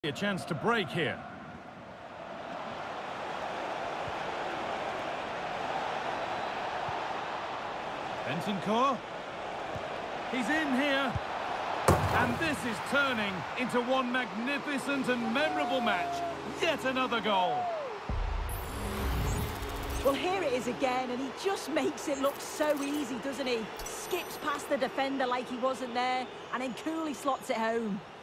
A chance to break here. Bentancur. He's in here. And this is turning into one magnificent and memorable match. Yet another goal. Well, here it is again, and he just makes it look so easy, doesn't he? Skips past the defender like he wasn't there, and then coolly slots it home.